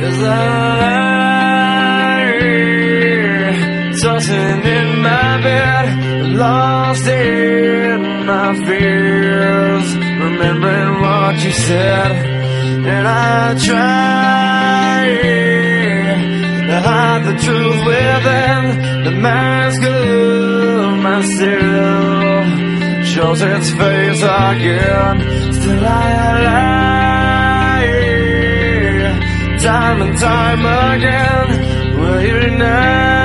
as I lie, tossing in my bed, lost in my fears, remembering what you said. And I try to hide the truth within the mask of myself, shows its face again. Still I lie, time and time again. Will you now?